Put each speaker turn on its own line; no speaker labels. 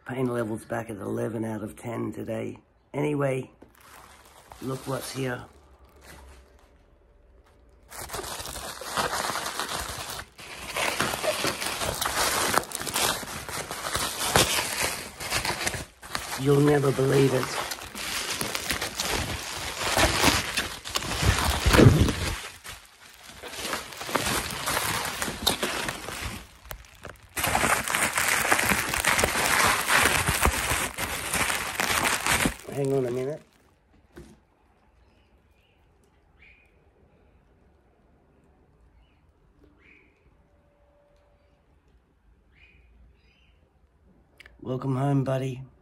Pain level's back at 11 out of 10 today. Anyway, look what's here. You'll never believe it. Hang on a minute. Welcome home, buddy.